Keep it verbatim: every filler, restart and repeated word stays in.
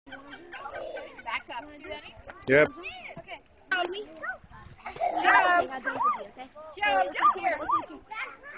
Back up. You ready? Yep. Okay. Joe. Joe. Joe, here.